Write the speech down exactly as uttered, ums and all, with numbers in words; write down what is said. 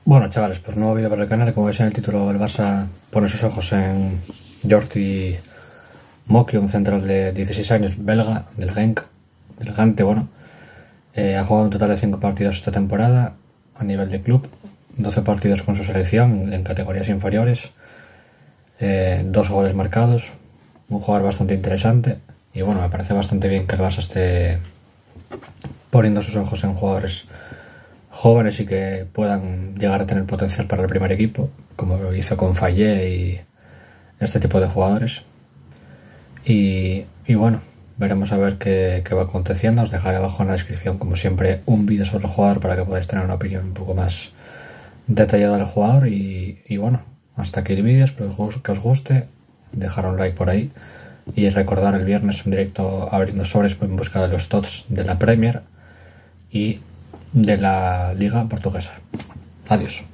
Bueno, chavales, pues nuevo vídeo para el canal. Como veis en el título, el Barça pone sus ojos en Jordi Mokki, un central de dieciséis años, belga, del Genk, del Gante, bueno. Eh, ha jugado un total de cinco partidos esta temporada a nivel de club, doce partidos con su selección en categorías inferiores, eh, dos goles marcados, un jugador bastante interesante. Y bueno, me parece bastante bien que el Barça esté poniendo sus ojos en jugadores jóvenes y que puedan llegar a tener potencial para el primer equipo, como lo hizo con Fayet y este tipo de jugadores. Y, y bueno, veremos a ver qué, qué va aconteciendo. Os dejaré abajo en la descripción, como siempre, un vídeo sobre el jugador para que podáis tener una opinión un poco más detallada del jugador. Y, y bueno, hasta aquí el vídeo. Espero que os guste. Dejar un like por ahí. Y recordar el viernes en directo abriendo sobres en busca de los tots de la Premier y de la Liga Portuguesa. Adiós.